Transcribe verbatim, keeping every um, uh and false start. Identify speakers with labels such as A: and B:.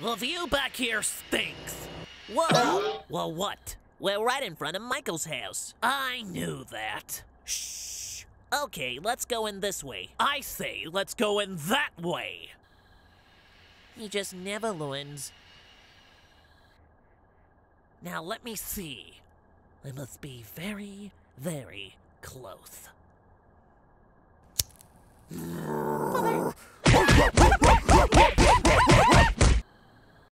A: The view back here stinks. Whoa! Well, what?
B: We're right in front of Michael's house.
A: I knew that.
B: Shh. Okay, let's go in this way.
A: I say, let's go in that way.
B: He just never learns.
A: Now let me see. I must be very, very close.